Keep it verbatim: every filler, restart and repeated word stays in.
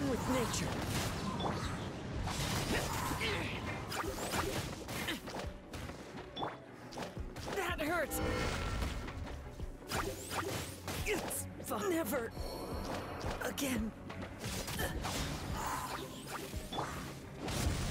one with nature. That hurts. It's fun. Never again.